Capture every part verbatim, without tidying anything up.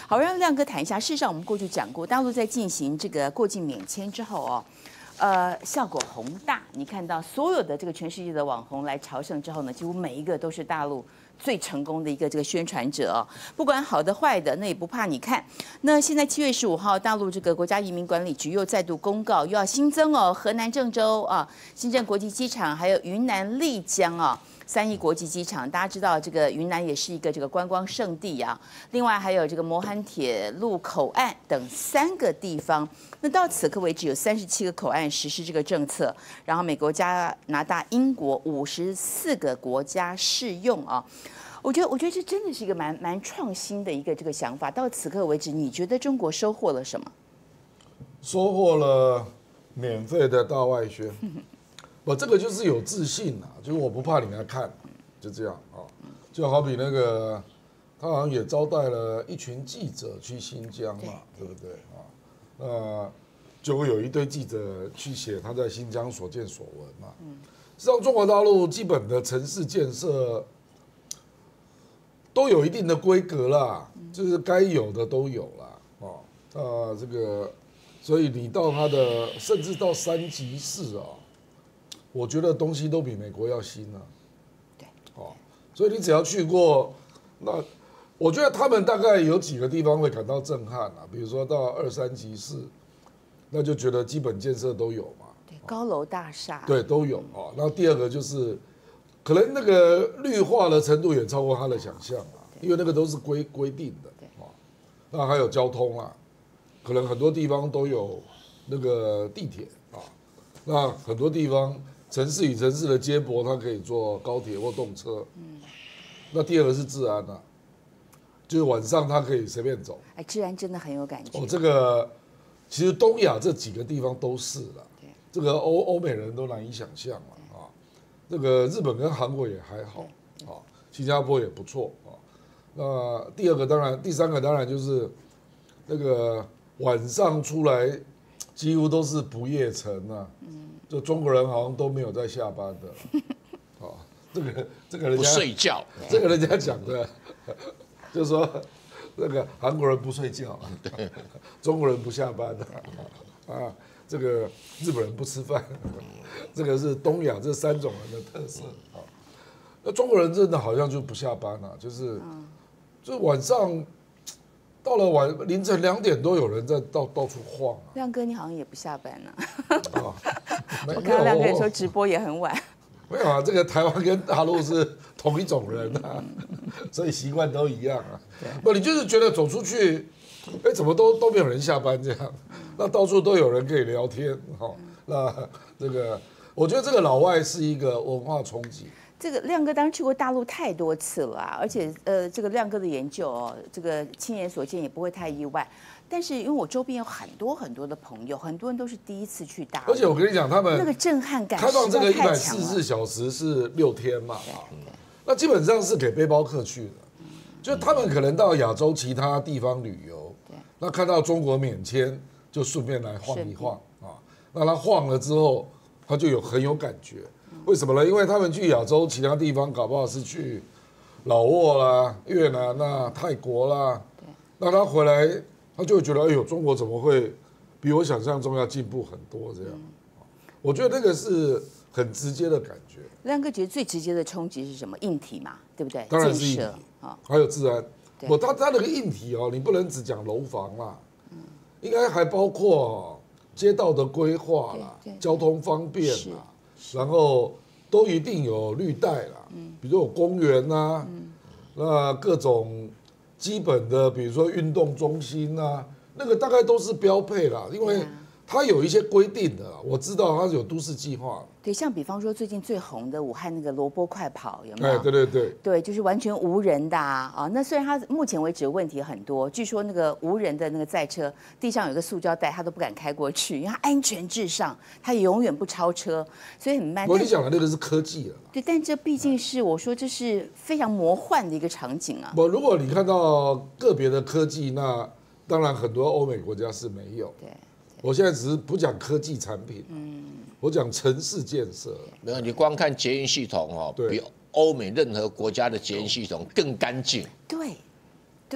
好，让亮哥谈一下。事实上，我们过去讲过，大陆在进行这个过境免签之后哦，呃，效果宏大。你看到所有的这个全世界的网红来朝圣之后呢，几乎每一个都是大陆最成功的一个这个宣传者哦，不管好的坏的，那也不怕你看。那现在七月十五号，大陆这个国家移民管理局又再度公告，又要新增哦，河南郑州啊，新郑国际机场，还有云南丽江啊。三义国际机场，大家知道这个云南也是一个这个观光胜地啊。另外还有这个磨憨铁路口岸等三个地方。那到此刻为止，有三十七个口岸实施这个政策，然后美国、加拿大、英国五十四个国家适用啊。我觉得，我觉得这真的是一个蛮蛮创新的一个这个想法。到此刻为止，你觉得中国收获了什么？ 收获了免费的大外宣。我这个就是有自信啊，就是我不怕你来看，就这样啊。就好比那个，他好像也招待了一群记者去新疆嘛，对不对啊？那就会有一堆记者去写他在新疆所见所闻嘛。实际上，中国大陆基本的城市建设都有一定的规格啦，就是该有的都有啦。啊，啊，这个，所以你到它的，甚至到三级市啊。我觉得东西都比美国要新啊， 对， 哦，所以你只要去过，那我觉得他们大概有几个地方会感到震撼啊，比如说到二三级市，那就觉得基本建设都有嘛， 对，高楼大厦， 对，都有啊。那第二个就是，可能那个绿化的程度也超过他的想象啊，因为那个都是规规定的，啊，那还有交通啊，可能很多地方都有那个地铁啊，那很多地方。城市与城市的接驳，它可以坐高铁或动车。嗯，那第二个是治安啊，就是晚上它可以随便走。 哎，治安真的很有感觉。 哦，这个其实东亚这几个地方都是了。对，这个欧欧美人都难以想象了啊。这个日本跟韩国也还好啊，新加坡也不错啊。那第二个当然，第三个当然就是那个晚上出来，几乎都是不夜城啊。嗯。就中国人好像都没有在下班的，啊，这个这个人家不睡觉， 这个人家讲的，就是说那个韩国人不睡觉，中国人不下班的，啊，这个日本人不吃饭，这个是东亚这三种人的特色啊。那中国人真的好像就不下班了，就是就晚上。到了晚凌晨两点多，有人在到到处晃啊。 亮哥，你好像也不下班呢。 啊， 我看到亮哥说直播也很晚。 没有啊，这个台湾跟大陆是同一种人啊，所以习惯都一样啊。不，你就是觉得走出去，哎，怎么都都没有人下班这样，那到处都有人可以聊天，哈。那这个，我觉得这个老外是一个文化冲击。 这个亮哥当然去过大陆太多次了啊，而且呃，这个亮哥的研究哦，这个亲眼所见也不会太意外。但是因为我周边有很多很多的朋友，很多人都是第一次去大陆， 而且我跟你讲，他们那个震撼感， 开放这个一百四十四小时是六天嘛，啊，那基本上是给背包客去的，就他们可能到亚洲其他地方旅游，那看到中国免签，就顺便来晃一晃啊，那他晃了之后，他就有很有感觉。为什么呢？因为他们去亚洲其他地方，搞不好是去老挝啦、越南啦、泰国啦，那他回来，他就会觉得，哎呦，中国怎么会比我想象中要进步很多？这样，我觉得那个是很直接的感觉。 亮哥觉得最直接的冲击是什么？硬体嘛，对不对？ 当然是硬体啊，还有治安。我他他那个硬体哦，你不能只讲楼房啦，应该还包括街道的规划啦、交通方便啦。然后都一定有绿带啦，比如说有公园呐，那各种基本的，比如说运动中心啊，那个大概都是标配啦，因为它有一些规定的，我知道它是有都市计划。 对，像比方说最近最红的武汉那个萝卜快跑，有没有？ 哎，对对对， 对，就是完全无人的啊！啊，那虽然它目前为止问题很多，据说那个无人的那个载车地上有个塑胶袋，他都不敢开过去，因为它安全至上，它永远不超车，所以很慢。 我跟你讲的那个是科技了。 对，但这毕竟是我说这是非常魔幻的一个场景啊。 我如果你看到个别的科技，那当然很多欧美国家是没有。 对。 我现在只是不讲科技产品，嗯，我讲城市建设。 没有，你光看捷运系统哦，比欧美任何国家的捷运系统更干净。 对，对，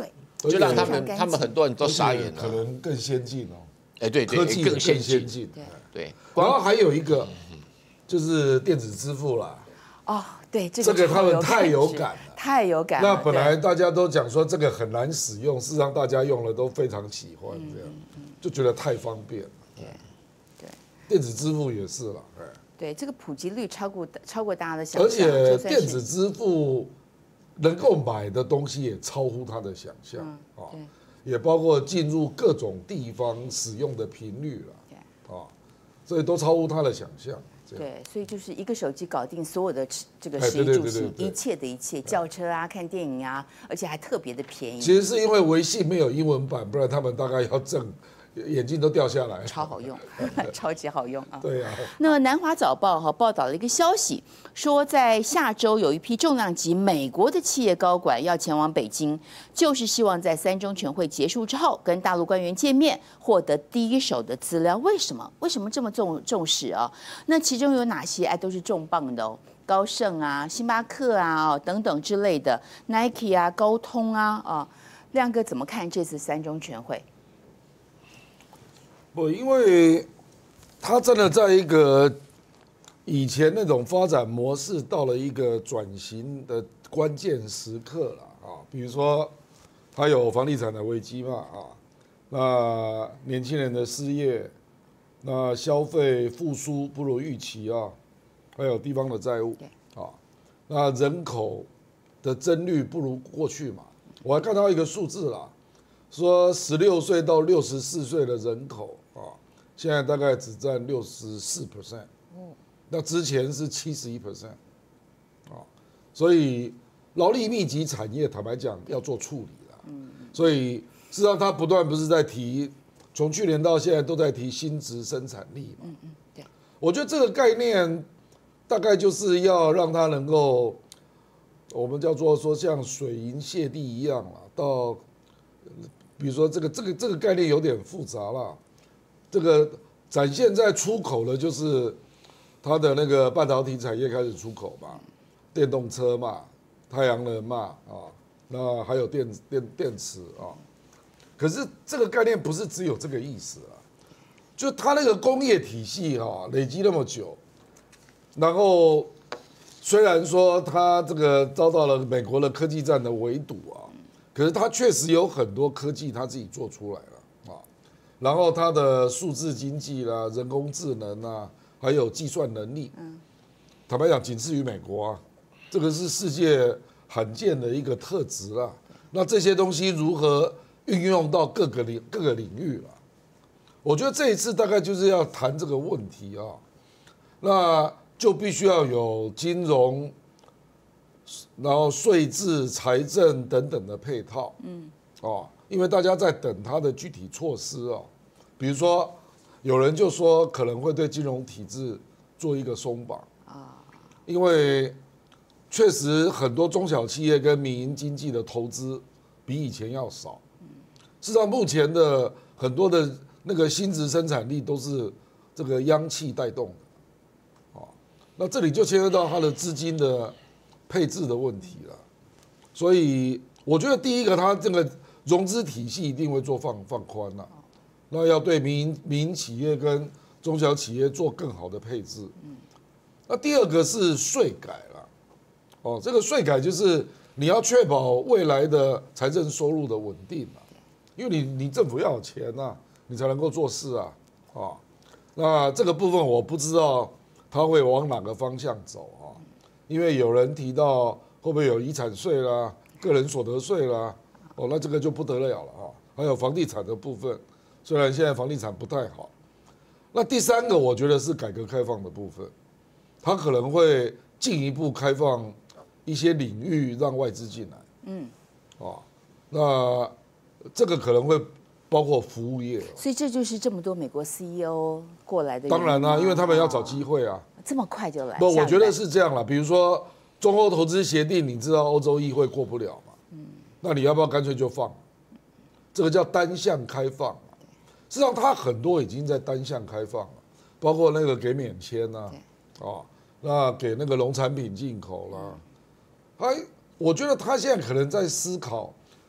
就让他非常干净们他们很多人都傻眼可了。 能更先进哦， 哎，对对， 科技也更先进。 进。 对对， 然后还有一个就是电子支付啦， 哦，对，这这个他们超太有感知感了。 太有感了。 那本来对大家都讲说这个很难使用，事实上大家用了都非常喜欢，这样就觉得太方便了。 对对电子支付也是了，哎， 对，这个普及率超过超过大家的想象， 而且就算是电子支付能够买的东西也超乎他的想象啊， 对也包括进入各种地方使用的频率了， 对啊，所以都超乎他的想象。这样对，所以就是一个手机搞定所有的吃这个哎食衣对对对住行， 对对一切的一切，叫车啊、看电影啊，而且还特别的便宜， 其实是因为微信没有英文版，不然他们大概要挣，眼镜都掉下来了。 超好用，超级好用啊！ 对呀、 那么南华早报哈报道了一个消息，说在下周有一批重量级美国的企业高管要前往北京，就是希望在三中全会结束之后跟大陆官员见面，获得第一手的资料。为什么？为什么这么重重视啊？那其中有哪些？哎，都是重磅的哦。高盛啊、星巴克啊、哦、等等之类的 ，Nike 啊、高通啊啊，亮哥怎么看这次三中全会？ 不，因为他真的在一个以前那种发展模式到了一个转型的关键时刻了啊。比如说，他有房地产的危机嘛啊，那年轻人的失业，那消费复苏不如预期啊，还有地方的债务啊，那人口的增率不如过去嘛。我还看到一个数字啦，说十六岁到六十四岁的人口啊，现在大概只占六十四 percent， 那之前是七十一 percent， 啊，所以劳力密集产业坦白讲要做处理了，所以事实上他不断不是在提，从去年到现在都在提新质生产力嘛， 嗯嗯，对， 我觉得这个概念大概就是要让它能够，我们叫做说像水银泻地一样了，到比如说这个这个这个概念有点复杂了，这个展现在出口的就是它的那个半导体产业开始出口嘛，电动车嘛，太阳能嘛啊，那还有电电电池啊，可是这个概念不是只有这个意思啊，就它那个工业体系哈、啊、累积那么久，然后虽然说它这个遭到了美国的科技战的围堵啊。可是它确实有很多科技，它自己做出来了啊，然后它的数字经济啦、人工智能啊，还有计算能力，坦白讲仅次于美国啊，这个是世界罕见的一个特质啦。那这些东西如何运用到各个领各个领域了？我觉得这一次大概就是要谈这个问题啊，那就必须要有金融。然后税制、财政等等的配套，嗯，哦，因为大家在等它的具体措施哦，比如说有人就说可能会对金融体制做一个松绑啊，因为确实很多中小企业跟民营经济的投资比以前要少，事实上目前的很多的那个新质生产力都是这个央企带动的，哦，那这里就牵涉到它的资金的。配置的问题了，所以我觉得第一个，它这个融资体系一定会做放放宽了，那要对民营民营企业跟中小企业做更好的配置。那第二个是税改了，哦，这个税改就是你要确保未来的财政收入的稳定啊，因为你你政府要有钱呐，你才能够做事啊，啊，那这个部分我不知道它会往哪个方向走啊。因为有人提到会不会有遗产税啦、个人所得税啦，哦，那这个就不得了了啊！还有房地产的部分，虽然现在房地产不太好。那第三个，我觉得是改革开放的部分，它可能会进一步开放一些领域让外资进来，嗯，啊，那这个可能会包括服务业， 所以这就是这么多美国 C E O 过来的原因吗。 当然啦、啊，因为他们要找机会啊。 这么快就来？ 不，我觉得是这样啦。比如说中欧投资协定，你知道欧洲议会过不了嘛？嗯，那你要不要干脆就放？这个叫单向开放。事实上，它很多已经在单向开放了，包括那个给免签呐、啊，啊，那给那个农产品进口啦。还，我觉得他现在可能在思考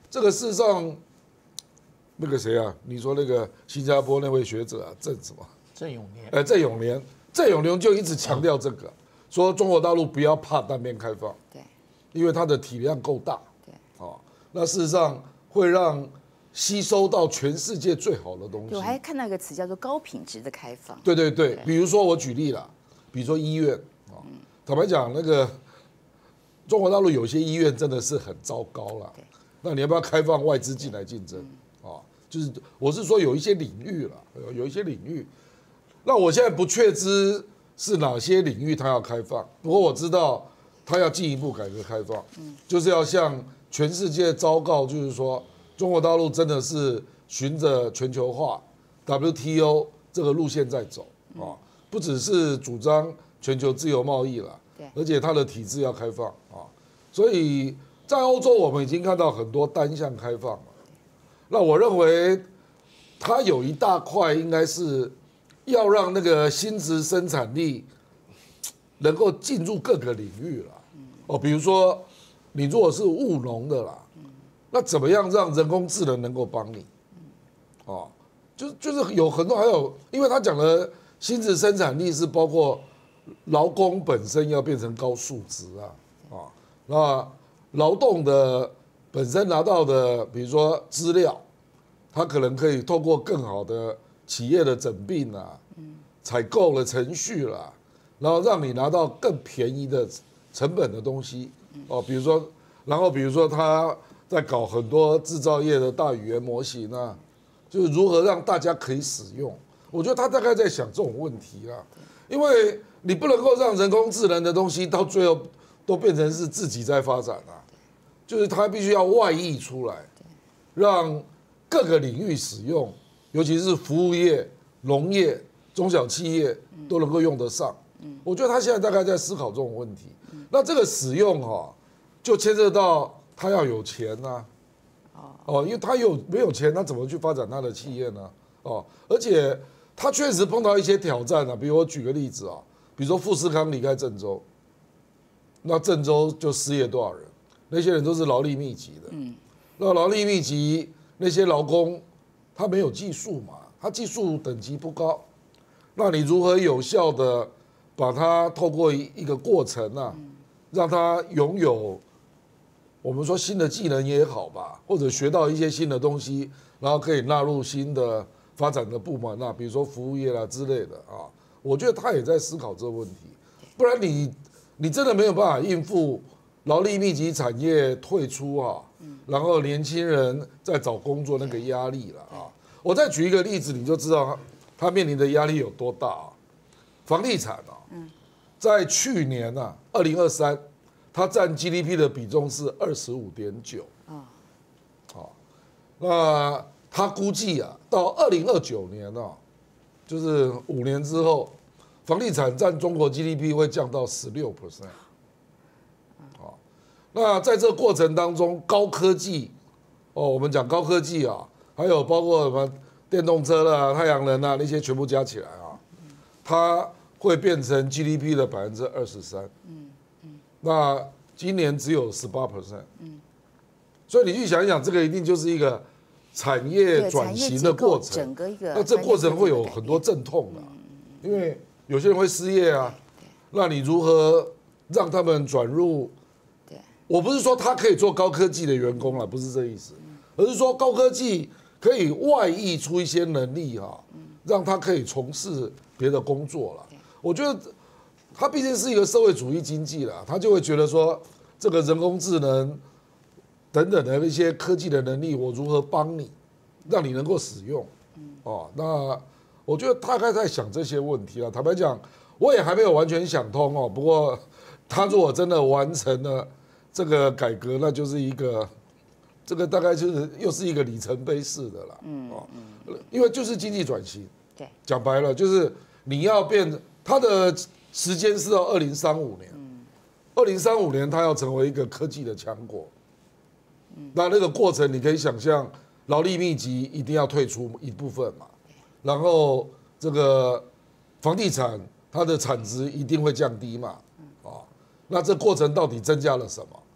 这个事实上，那个谁啊？你说那个新加坡那位学者啊，郑什么？ 郑永年。 哎，郑永年，郑永年就一直强调这个，说中国大陆不要怕单边开放， 对， 因为它的体量够大， 对， 哦，那事实上会让吸收到全世界最好的东西。 我还看到一个词叫做高品质的开放。 对对对，比如说我举例啦，比如说医院啊，坦白讲，那个中国大陆有些医院真的是很糟糕了。那你要不要开放外资进来竞争啊？就是我是说有一些领域了，有一些领域。那我现在不确知是哪些领域它要开放，不过我知道它要进一步改革开放，就是要向全世界昭告，就是说中国大陆真的是循着全球化 W T O 这个路线在走啊，不只是主张全球自由贸易了，而且它的体制要开放啊，所以在欧洲我们已经看到很多单向开放了。那我认为它有一大块应该是要让那个新质生产力能够进入各个领域了。哦，比如说你如果是务农的啦，那怎么样让人工智能能够帮你？哦，就就是有很多还有，因为他讲的新质生产力是包括劳工本身要变成高素质啊，啊，那劳动的本身拿到的，比如说资料，它可能可以透过更好的企业的诊病啊，采购的程序啦，然后让你拿到更便宜的成本的东西哦，比如说，然后比如说他在搞很多制造业的大语言模型啊，就是如何让大家可以使用。我觉得他大概在想这种问题啦，因为你不能够让人工智能的东西到最后都变成是自己在发展啊，就是它必须要外溢出来，让各个领域使用，尤其是服务业、农业、中小企业都能够用得上。我觉得他现在大概在思考这种问题。那这个使用哈，就牵涉到他要有钱呐，哦，因为他有没有钱，他怎么去发展他的企业呢？哦，而且他确实碰到一些挑战啊，比如我举个例子啊，比如说富士康离开郑州，那郑州就失业多少人？那些人都是劳力密集的，那劳力密集那些劳工，他没有技术嘛，他技术等级不高，那你如何有效的把它透过一个过程啊，让他拥有我们说新的技能也好吧，或者学到一些新的东西，然后可以纳入新的发展的部门啊，比如说服务业啦之类的啊，我觉得他也在思考这个问题，不然你你真的没有办法应付劳力密集产业退出啊，然后年轻人在找工作那个压力了啊。我再举一个例子，你就知道他面临的压力有多大啊。房地产啊，在去年啊，二零二三，它占 G D P 的比重是二十五点九啊，好，那他估计啊，到二零二九年啊，就是五年之后，房地产占中国 G D P 会降到十六 percent。好，那在这个过程当中，高科技哦，我们讲高科技啊，还有包括什么电动车啦、太阳能啊那些全部加起来啊，它会变成 G D P 的百分之二十三。嗯嗯，那今年只有十八 percent。嗯，所以你去想一想，这个一定就是一个产业转型的过程。 整个一个， 那这过程会有很多阵痛的，因为有些人会失业啊。那你如何让他们转入？我不是说他可以做高科技的员工了，不是这意思，而是说高科技可以外溢出一些能力哈，让他可以从事别的工作了。我觉得他毕竟是一个社会主义经济了，他就会觉得说这个人工智能等等的一些科技的能力，我如何帮你，让你能够使用。哦，那我觉得大概在想这些问题了。坦白讲，我也还没有完全想通哦。不过他如果真的完成了这个改革，那就是一个，这个大概就是又是一个里程碑式的啦。嗯，哦，因为就是经济转型。 对， 讲白了就是你要变，它的时间是到二零三五年。二零三五年，它要成为一个科技的强国。那那个过程，你可以想象，劳力密集一定要退出一部分嘛，然后这个房地产它的产值一定会降低嘛。哦，那这过程到底增加了什么？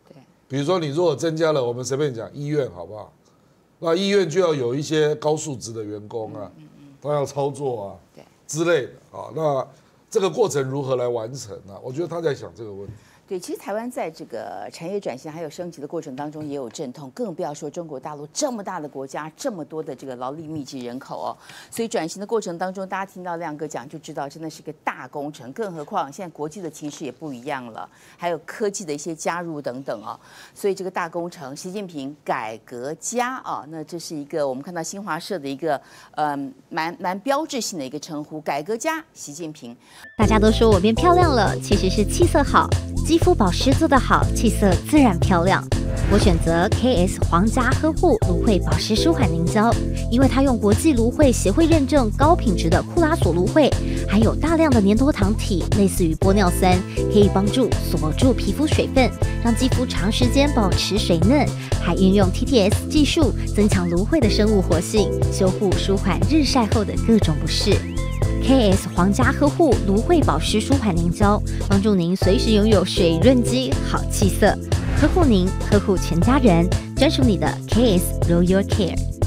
比如说你如果增加了，我们随便讲医院好不好？那医院就要有一些高素质的员工啊，他要操作啊，之类的啊。那这个过程如何来完成啊？我觉得他在想这个问题。 对，其实台湾在这个产业转型还有升级的过程当中也有阵痛，更不要说中国大陆这么大的国家，这么多的这个劳力密集人口哦。所以转型的过程当中，大家听到亮哥讲就知道，真的是个大工程。更何况现在国际的情势也不一样了，还有科技的一些加入等等哦。所以这个大工程，习近平改革家啊，那这是一个我们看到新华社的一个嗯蛮蛮标志性的一个称呼，改革家习近平。 大家都说我变漂亮了，其实是气色好。肌肤保湿做得好，气色自然漂亮。我选择 K S 皇家呵护芦荟保湿舒缓凝胶，因为它用国际芦荟协会认证高品质的库拉索芦荟，含有大量的粘多糖体，类似于玻尿酸，可以帮助锁住皮肤水分，让肌肤长时间保持水嫩。还运用 T T S 技术，增强芦荟的生物活性，修护舒缓日晒后的各种不适。K S 皇家呵护芦荟保湿舒缓凝胶，帮助您随时拥有水润肌、好气色，呵护您，呵护全家人，专属你的 K S Royal Care。